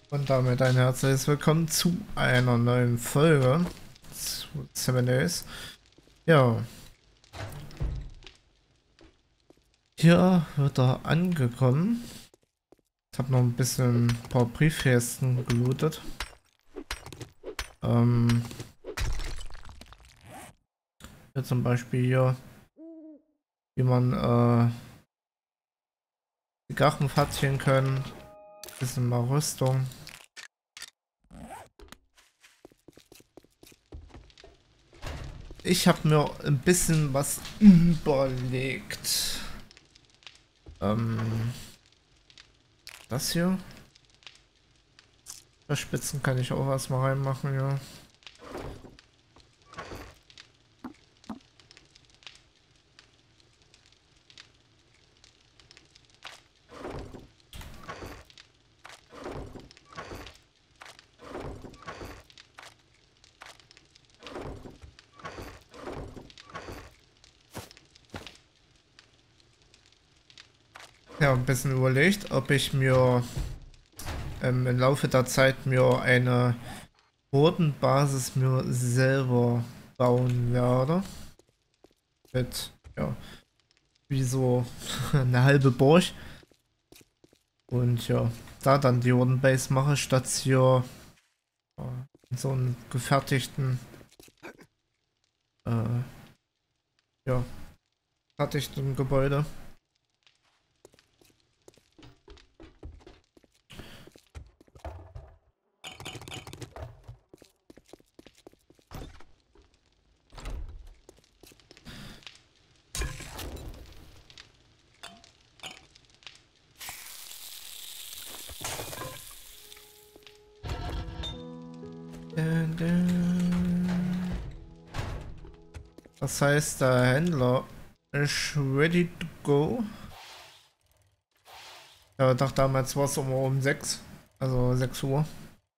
Und damit ein herzliches Willkommen zu einer neuen Folge zu 7 Days. Ja, hier wird er angekommen. Ich habe noch ein paar Briefkästen gelootet. Hier zum Beispiel hier, wie man Zigarren verziehen können. Bisschen mal Rüstung. Ich habe mir ein bisschen was überlegt. Das hier. Bei Spitzen kann ich auch erstmal reinmachen, ja. Ja, ein bisschen überlegt, ob ich mir im Laufe der Zeit mir eine Bodenbasis mir selber bauen werde. Mit, ja, wie so eine halbe Burg. Und ja, da dann die Bodenbase mache, statt hier in so einen gefertigten, äh, ja, fertigten Gebäude. Das heißt, der Händler ist ready to go. Ja, ich dachte damals war es um 6, also 6 Uhr,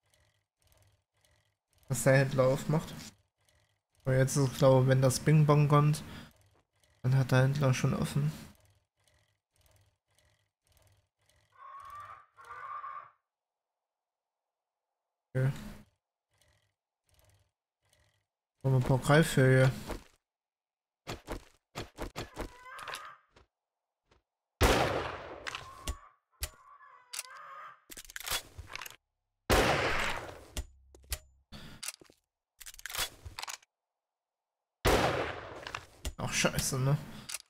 dass der Händler aufmacht. Aber jetzt ist es, glaube ich, wenn das Bing Bong kommt, dann hat der Händler schon offen. Okay. Haben wir ein paar Greifvögel. Ach, scheiße, ne?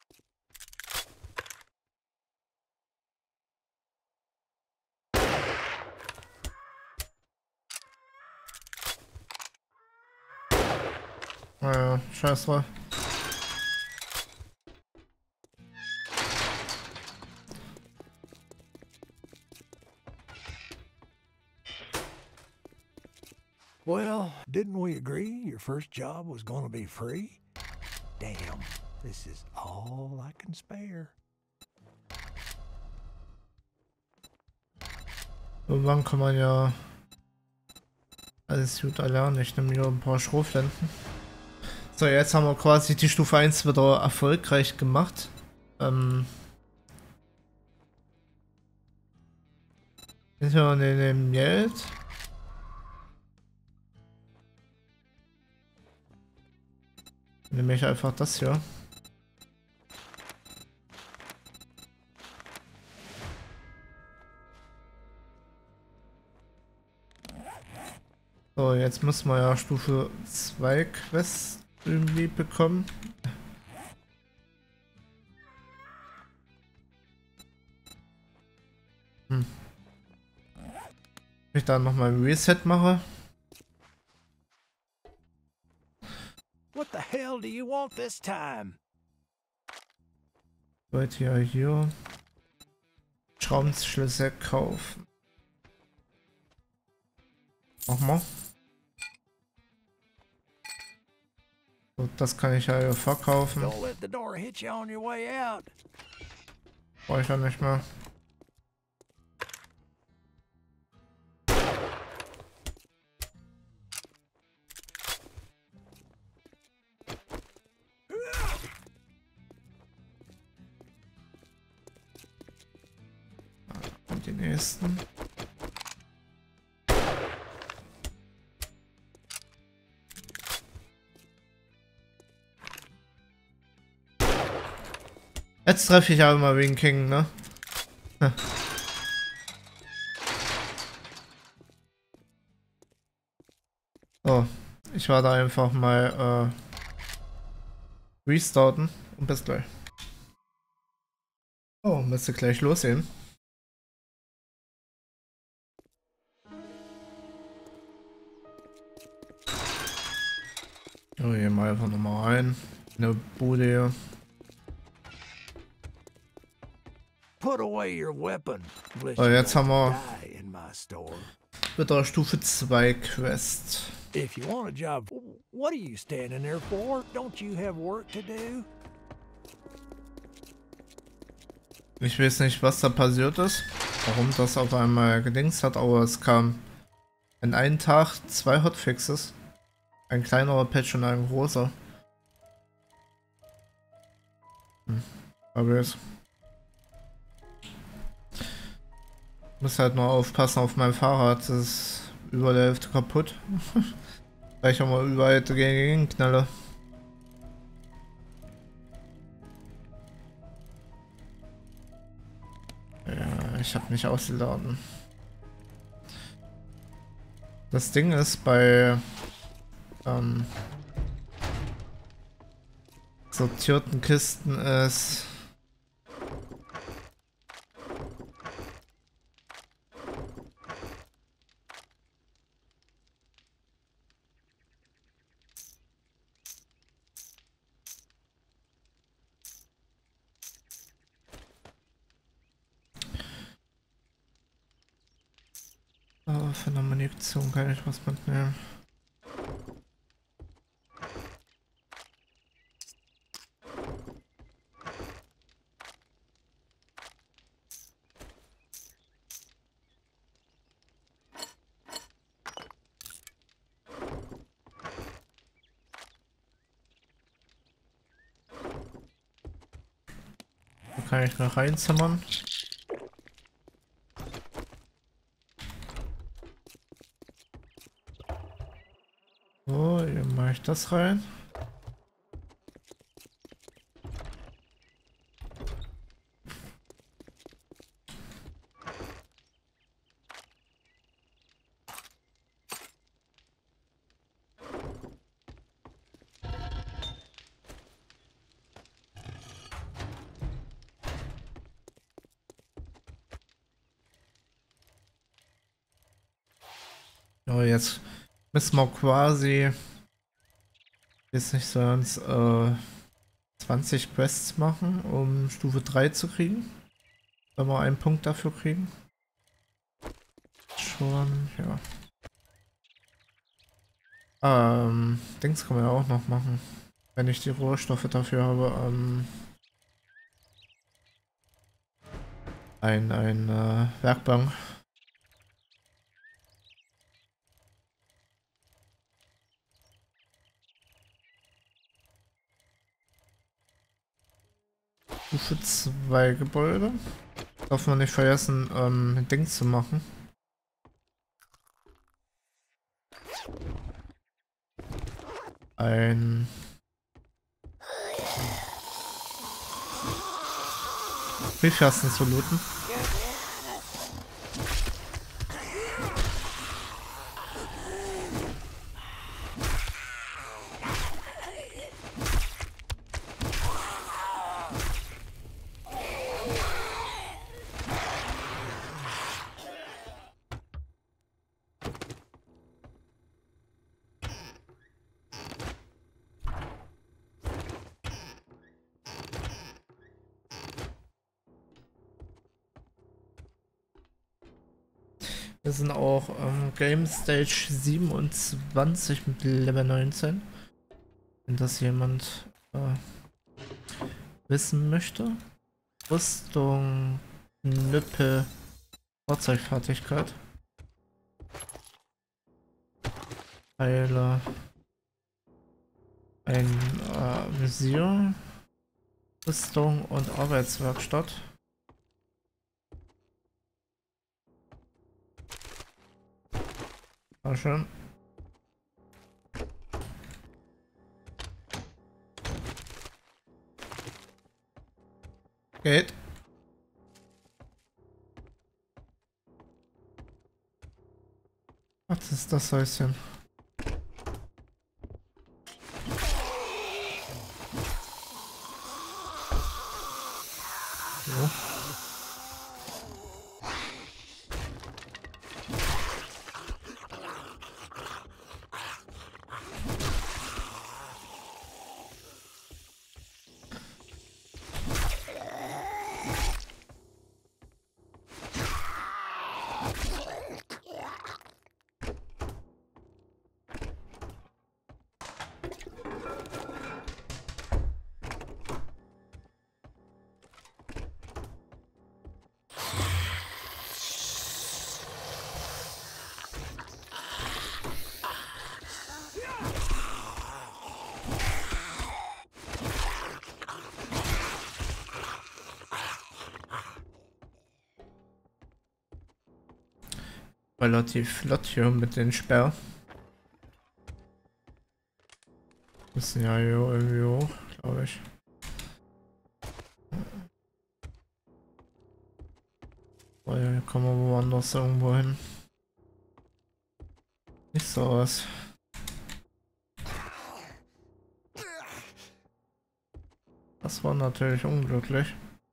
Naja, scheiße. Well, didn't we agree your first job was gonna be free? Damn, this is all I can spare. Irgendwann kann man ja alles gut erlernen. Ich nehme hier ein paar Schrotflinten. So, jetzt haben wir quasi die Stufe 1 wieder erfolgreich gemacht. Hier in dem Geld. Nehme ich einfach das hier. So, jetzt müssen wir ja Stufe 2 Quests irgendwie bekommen. Wenn ich dann nochmal ein Reset mache. What the hell do you want this time? Wollte ja hier Schraubenschlüssel kaufen. Mach mal. So, das kann ich ja hier verkaufen. Don't let the door hit you on your way out. Brauche ich ja nicht mehr. Und die nächsten. Jetzt treffe ich auch mal wegen King, ne? Hm. Oh, ich werde einfach mal restarten und bis gleich. Oh, müsste gleich losgehen. Oh, hier mal einfach nochmal rein. Eine Bude hier. Put away your weapon. Unless Oh, you jetzt haben want wir to die in my store. wieder Stufe 2 Quest. If you want a job, what are you standing there for? Don't you have work to do? Ich weiß nicht, was da passiert ist, warum das auf einmal gedingst hat, aber es kam in einem Tag 2 Hotfixes. Ein kleinerer Patch und ein großer. Aber ich muss halt nur aufpassen auf mein Fahrrad, das ist über der Hälfte kaputt. Weil ich auch mal überall dagegen knalle. Ja, ich habe nicht ausgeladen. Das Ding ist bei sortierten Kisten ist von der Munition kann ich was mitnehmen. Da kann ich noch reinzimmern. So, hier mache ich das rein. So, jetzt müssen wir quasi jetzt nicht so ganz 20 Quests machen, um Stufe 3 zu kriegen. Wenn wir einen Punkt dafür kriegen. Schon, ja. Dings kann man ja auch noch machen. Wenn ich die Rohstoffe dafür habe. Ein Werkbank. Stufe 2 Gebäude. Darf man nicht vergessen, Dings zu machen. Ein Briefkasten zu looten. Wir sind auch Game Stage 27 mit Level 19. Wenn das jemand wissen möchte. Rüstung, Knüppel, Fahrzeugfertigkeit. Teile. Ein Visier. Rüstung und Arbeitswerkstatt. War schön. Geht. Ach, das ist das Häuschen. So. Relativ flott hier mit den Sperr. Müssen ja hier irgendwie hoch, glaube ich. Oh ja, hier kommen wir woanders irgendwo hin. Nicht so aus. Das war natürlich unglücklich.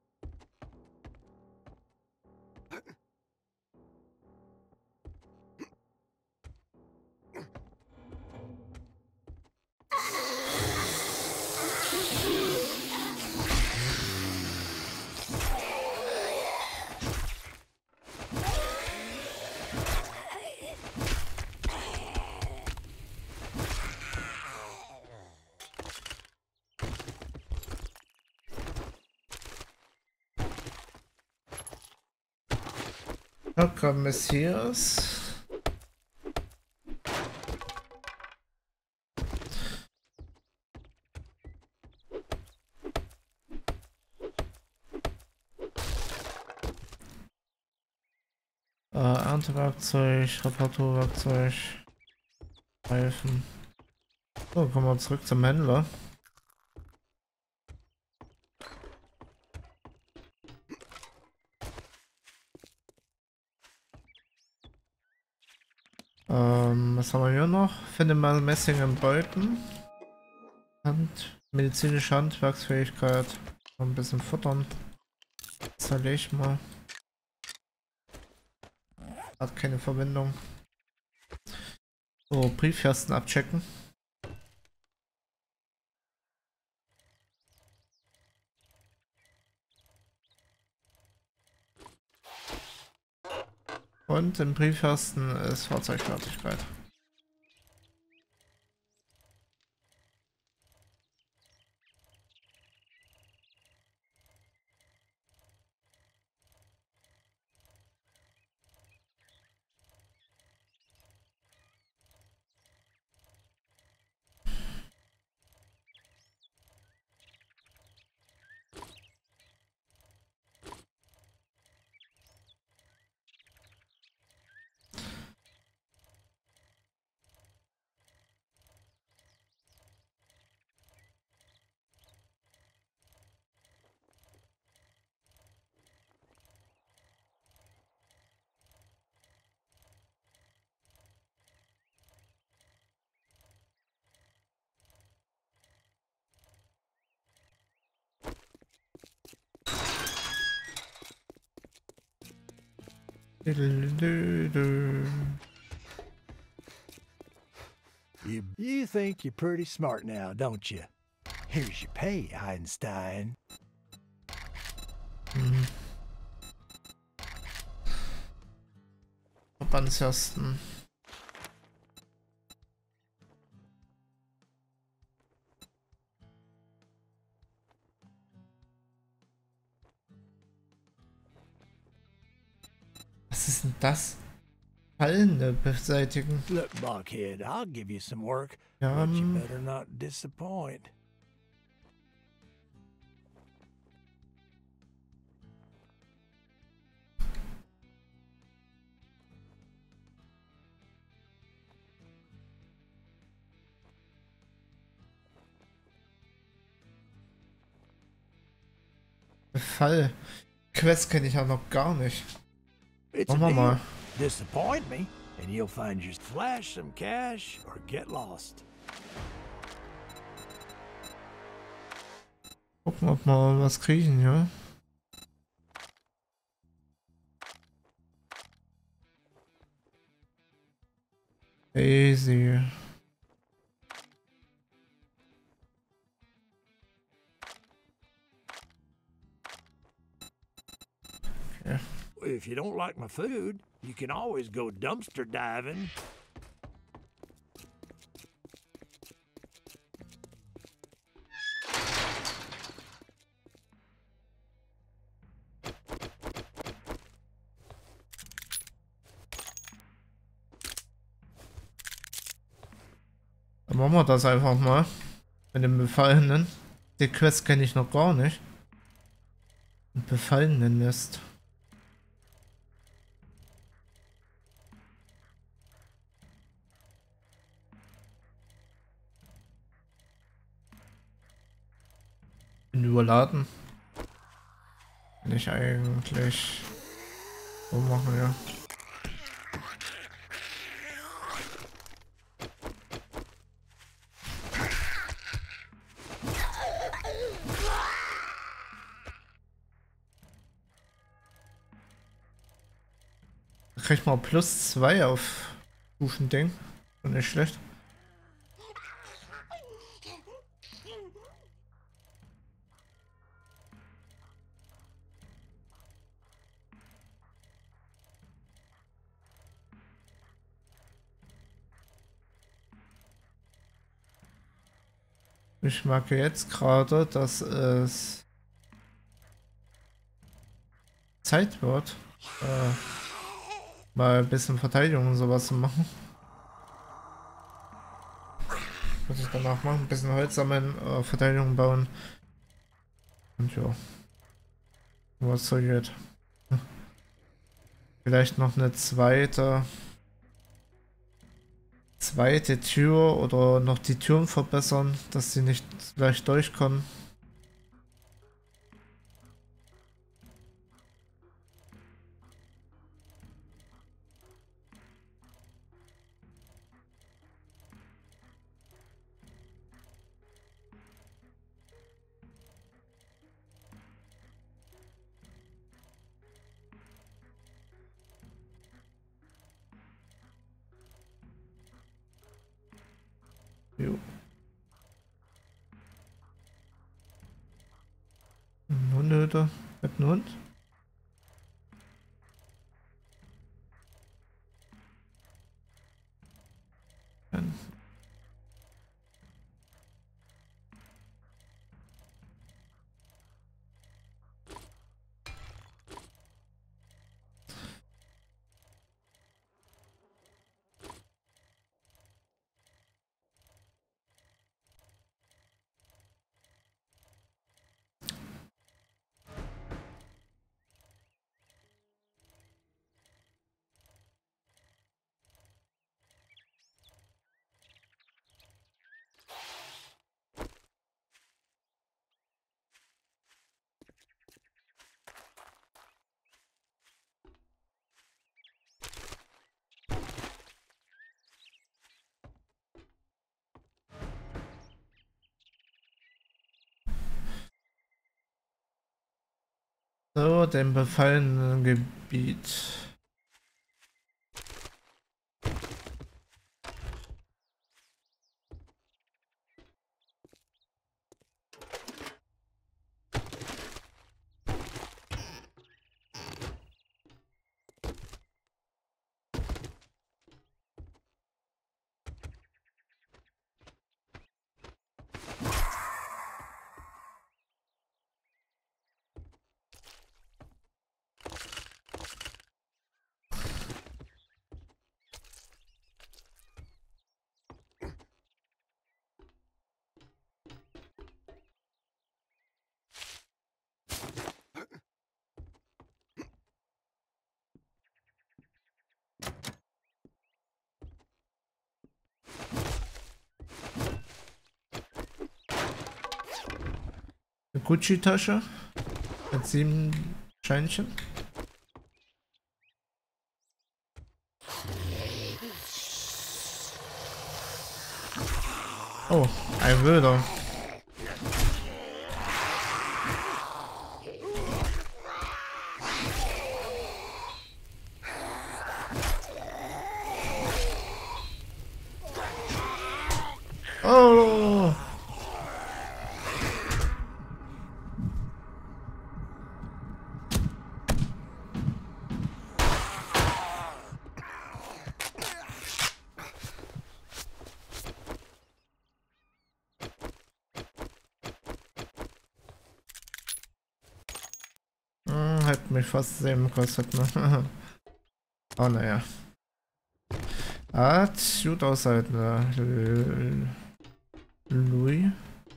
Locker Messias. Erntewerkzeug, Reparaturwerkzeug, Reifen. So, kommen wir zurück zum Händler. Was haben wir hier noch? Finde mal Messing im Beuten. Medizinische Handwerksfähigkeit. Noch ein bisschen futtern. Zerlege ich mal. Hat keine Verbindung. So, Briefkasten abchecken. Und im Briefkasten ist Fahrzeugfertigkeit. You think you're pretty smart now, don't you? Here's your pay, Einstein. Verbandskasten. Was ist denn das? Fallende beseitigen. Look, Buckhead, I'll give you some work, Ja, but you better not disappoint. Befall. Quest kenne ich ja noch gar nicht. It's a Machen wir deal. mal. Disappoint me, and you'll find your flash some cash or get lost. Gucken, ob wir was kriegen, ja. Easy. Okay. If you don't like my food, you can always go dumpster diving. Dann machen wir das einfach mal. Mit dem Befallenen. Die Quest kenne ich noch gar nicht. Ein Befallenen Nest. Bin überladen. Kann ich eigentlich so machen, ja. Da kriegt man +2 auf Ding. Und nicht schlecht. Ich merke jetzt gerade, dass es Zeit wird, mal ein bisschen Verteidigung und sowas zu machen. Muss ich danach machen, ein bisschen Holz sammeln, Verteidigung bauen. Und ja, was so geht. Vielleicht noch eine zweite Tür oder noch die Türen verbessern, dass sie nicht gleich durchkommen. Jo. Hundehütte mit einem Hund. Dann so, dem befallenen Gebiet. Eine Gucci-Tasche. Mit 7 Scheinchen. Oh, ein Wilder. Oh! Hat mich fast sehen gekostet, ne? Oh, naja. Hat gut aushalten, ne? Louis.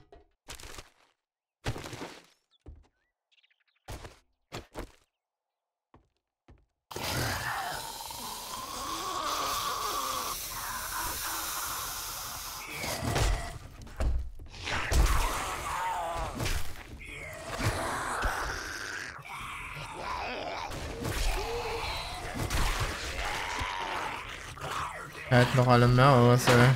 Er hat noch alle mehr, aber was, ey.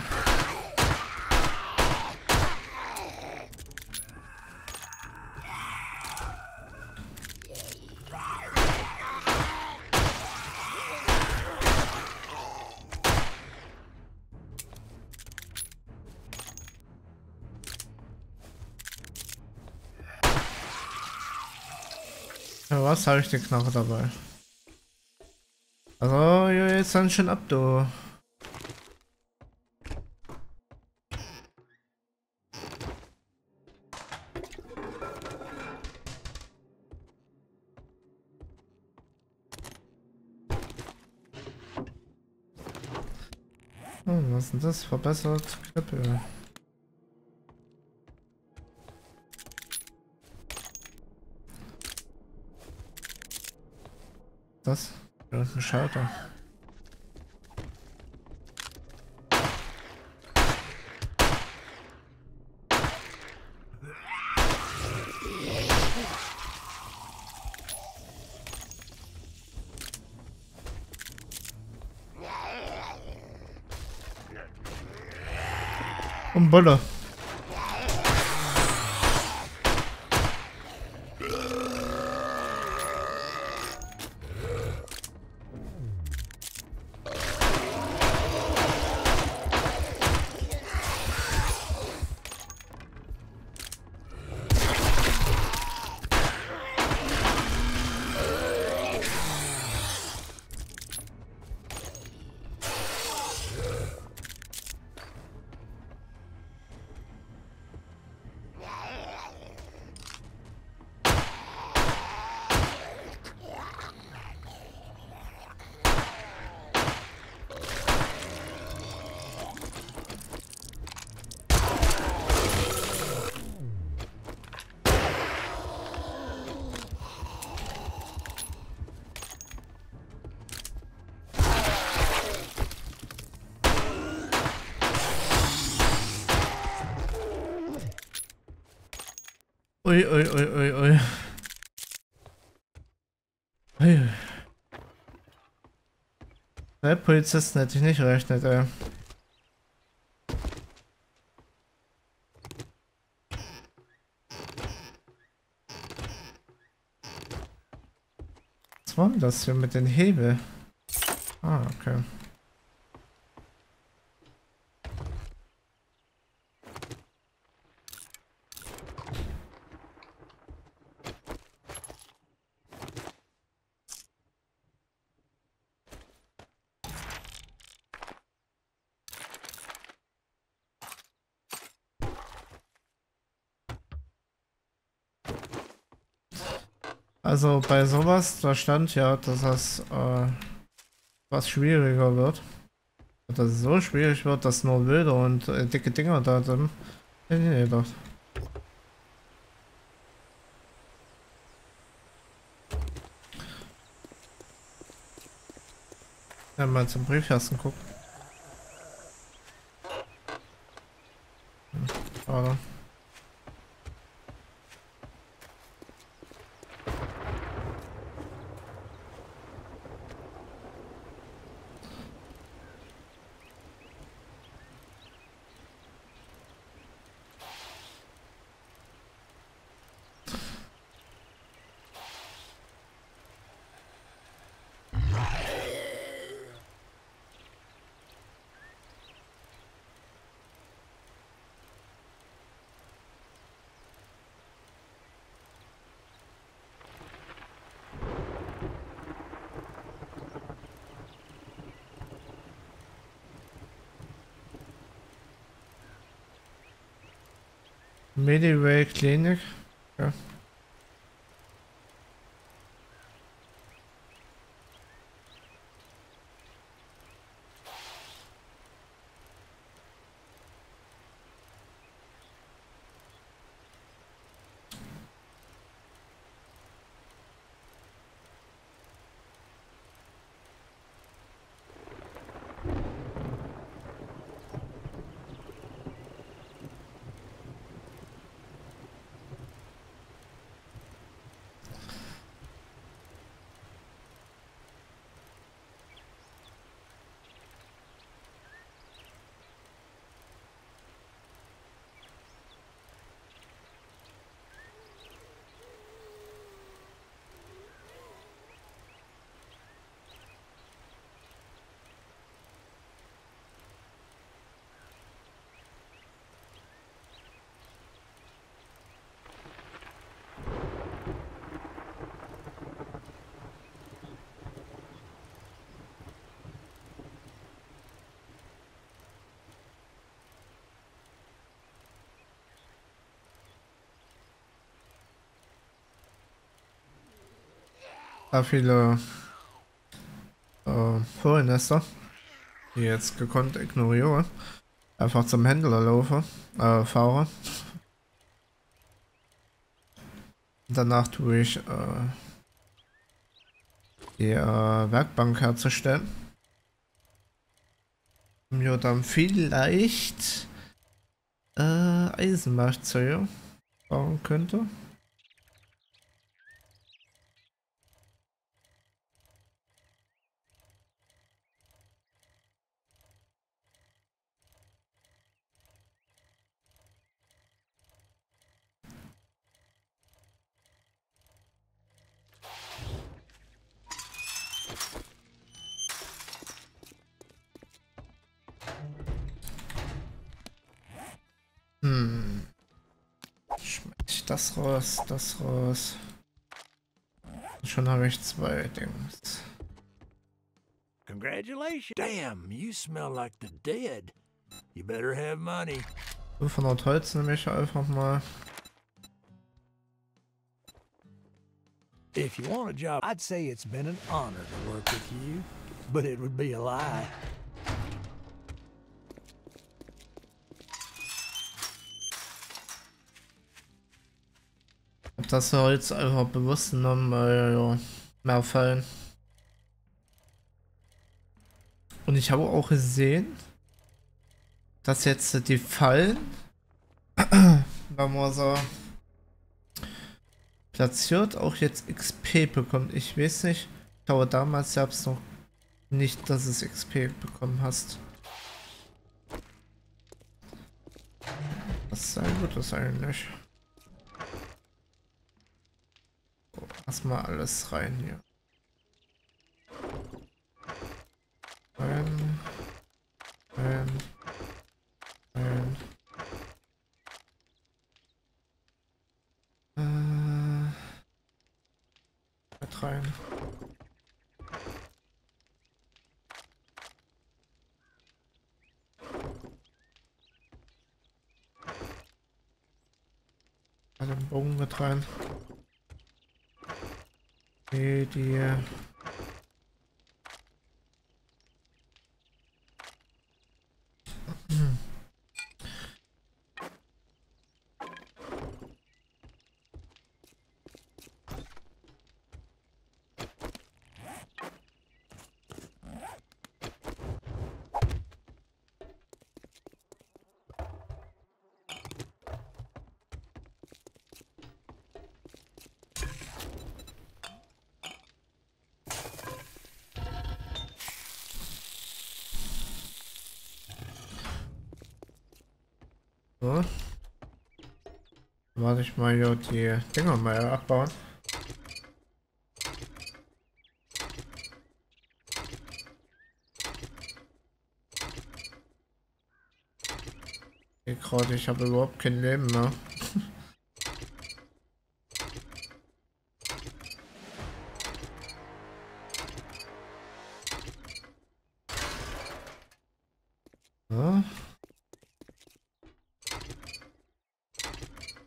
Ja, was habe ich die Knarre dabei? Also, jetzt dann schon ab, du. Was ist denn das? Verbessert Knüppel. Das? Da ist ein Schalter. Und Bulle. Ui, ui, ui, ui, ui. Ui. Bei Polizisten hätte ich nicht gerechnet, ey. Was war denn das hier mit den Hebel? Ah, okay. Also bei sowas, da stand ja, dass das was schwieriger wird. Dass es so schwierig wird, dass nur wilde und dicke Dinger da sind. Nee, doch. Ja, mal zum Briefkasten gucken. Schade. Medway Klinik. Ja. Da viele Vornester, die jetzt gekonnt ignoriere. Einfach zum Händler laufe, fahre. Danach tue ich die Werkbank herzustellen. Mir dann vielleicht Eisenwerkzeuge bauen könnte. Schmeiß ich das raus, das raus. Schon habe ich 2 Dings. Congratulations. Damn, you smell like the dead. You better have money. 500 Holz nehme ich einfach mal. If you want a job, I'd say it's been an honor to work with you, but it would be a lie. Hab das Holz einfach bewusst genommen, weil ja, mehr fallen. Und ich habe auch gesehen, dass jetzt die Fallen, wenn man so platziert, auch jetzt XP bekommt. Ich weiß nicht, aber damals gab es noch nicht, dass es XP bekommen hast. Was sein wird das eigentlich? So, erstmal alles rein hier. Rein. Rein. Rein. Mit rein. Also den Bogen mit rein. Die so. Warte ich mal hier die Dinger mal abbauen. Gerade, ich habe überhaupt kein Leben mehr. So.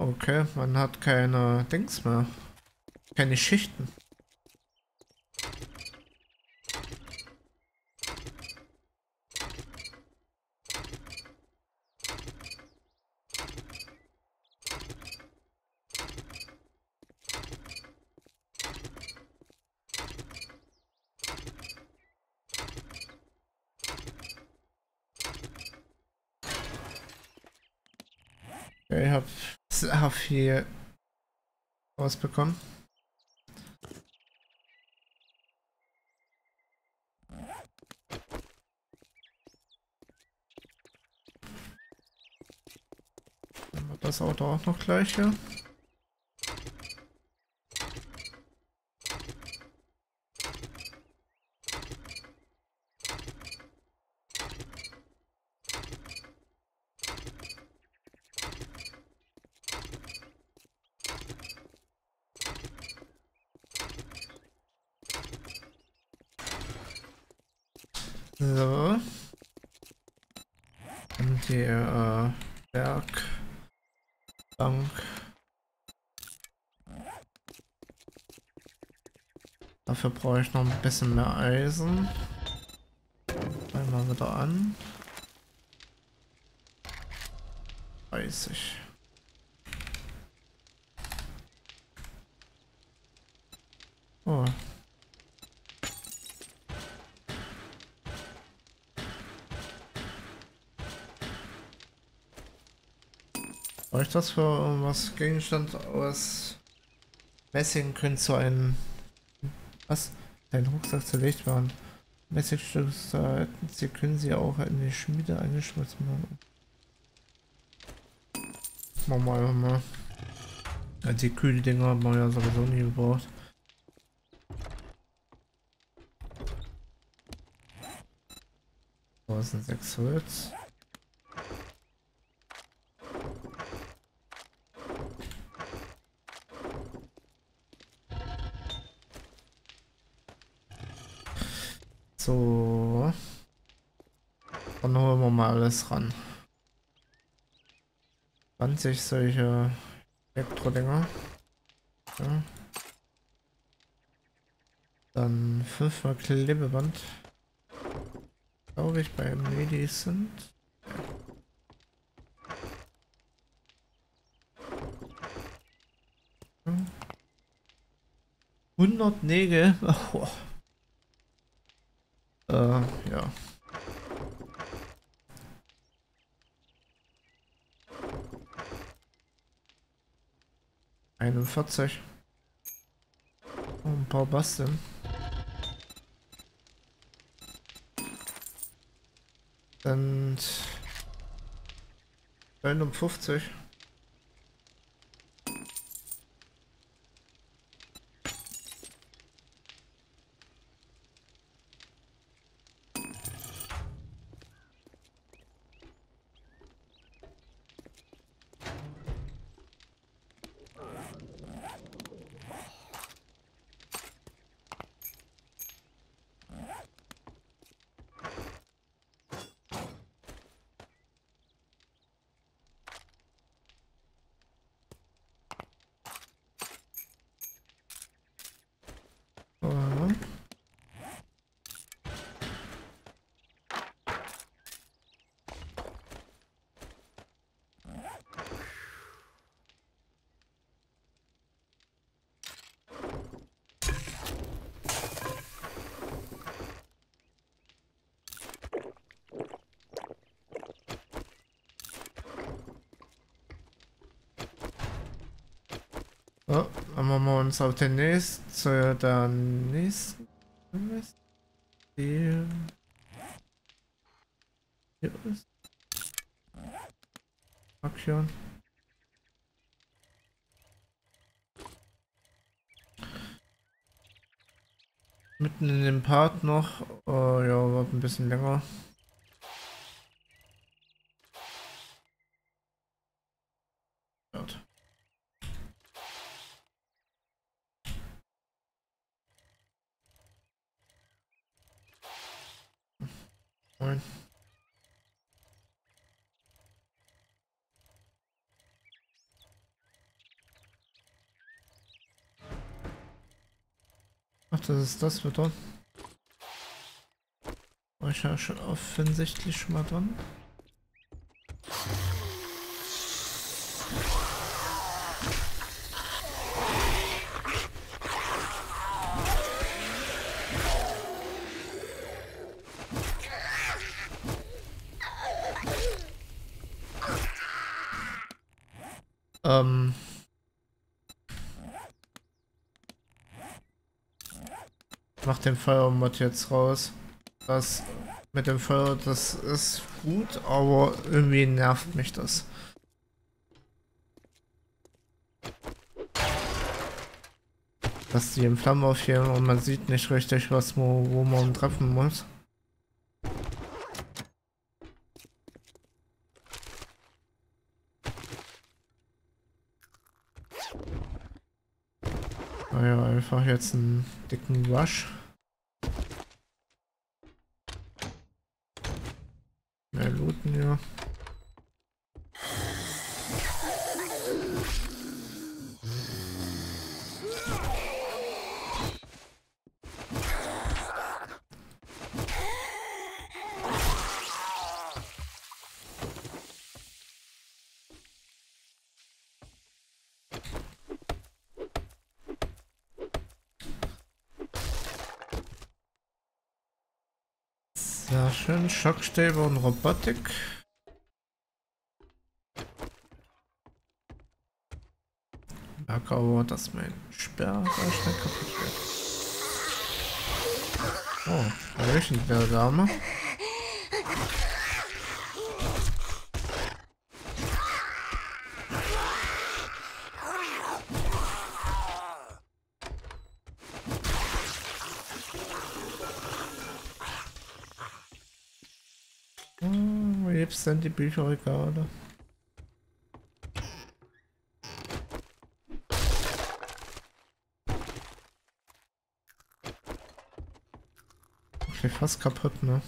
Okay, man hat keine Dings mehr. Keine Schichten. Ja, ich habe sehr viel rausbekommen. Dann wird das Auto auch noch gleich hier. So. Und die Werkbank. Dafür brauche ich noch ein bisschen mehr Eisen. Einmal wieder an. 30. Oh. Brauche ich das für irgendwas? Gegenstand aus Messing könnte so ein... Was? Dein Rucksack zerlegt werden. Messingstücke, sie können sie auch in die Schmiede eingeschmolzen werden. Machen wir einfach mal. Ja, die kühlen Dinger haben wir ja sowieso nie gebraucht. Da sind 6 Holz. So. Dann holen wir mal alles ran. 20 solche Elektrodinger. Ja. Dann 5 mal Klebeband. Glaube ich bei Medi sind. Ja. 100 Nägel. Oh. Ja. ...41. Ein paar basteln. Und 59. So, dann machen wir uns auf den nächsten, zu der nächsten Quest, die hier ist. Markieren. Mitten in dem Part noch, ja, wird ein bisschen länger. Wird. Moin. Ach, das ist das wieder. War ich ja schon offensichtlich schon mal dran. Mach den Feuermod jetzt raus. Das mit dem Feuer, das ist gut, aber irgendwie nervt mich das. Dass die in Flammen aufgehen und man sieht nicht richtig, was wo man treffen muss. Naja, einfach jetzt einen dicken Rush. Mehr looten, ja. Sehr schön. Schockstäbe und Robotik. Merke aber, dass mein Sperr sehr schnell kaputt wird. Oh, Hallöchen, der Dame. Wo gibt's denn die Bücherregale? Okay, fast kaputt, ne?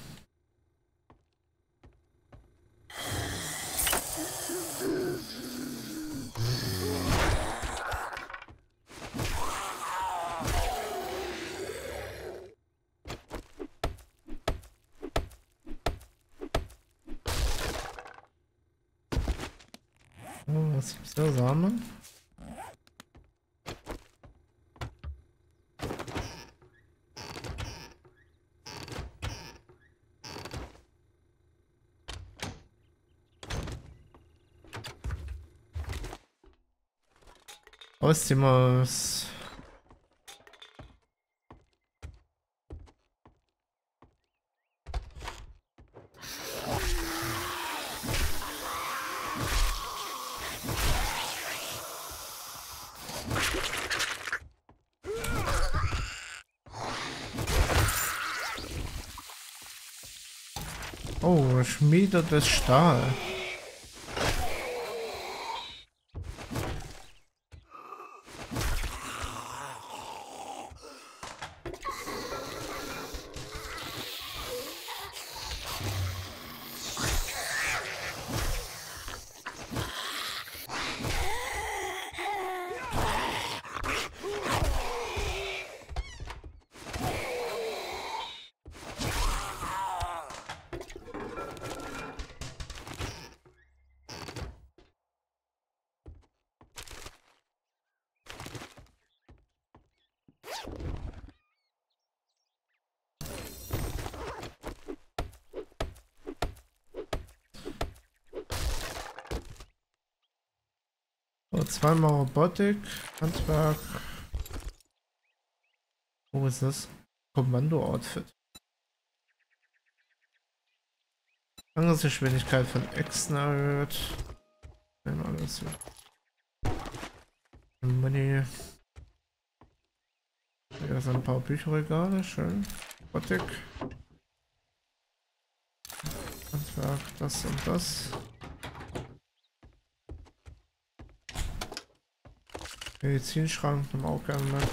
Oh, was gibt's da? Samen? Ausziehmaus. Oh, Schmiede des Stahl. So, zweimal Robotik, Handwerk. Wo ist das? Kommando-Outfit. Angriffsgeschwindigkeit von Echsen erhöht. Nehmen alles hier. Money. Hier sind ein paar Bücherregale, schön. Robotik. Handwerk, das und das. Medizinschrank, nehmen wir auch gerne mit.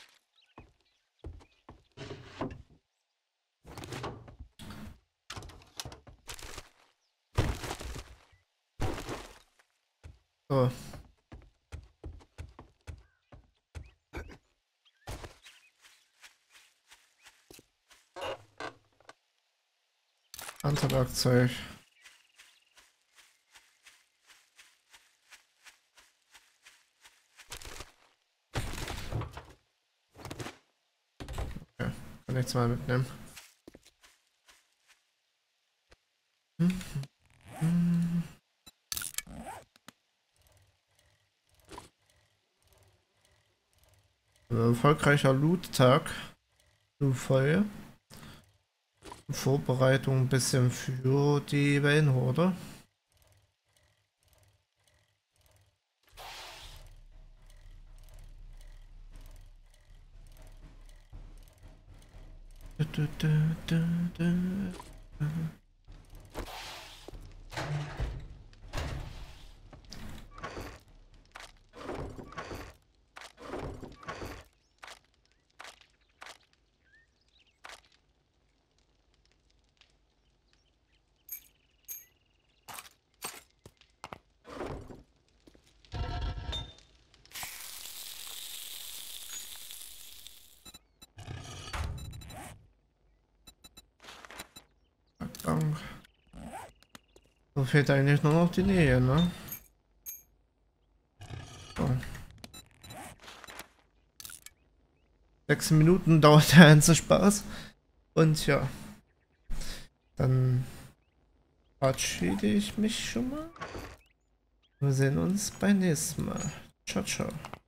So. Werkzeug. Okay, kann nichts mal mitnehmen. Erfolgreicher Loot-Tag. Voll. Vorbereitung ein bisschen für die Wellenhorde. So fehlt eigentlich nur noch die Nähe, ne? So. 6 Minuten dauert der ganze Spaß. Und ja, dann verabschiede ich mich schon mal. Wir sehen uns beim nächsten Mal. Ciao, ciao.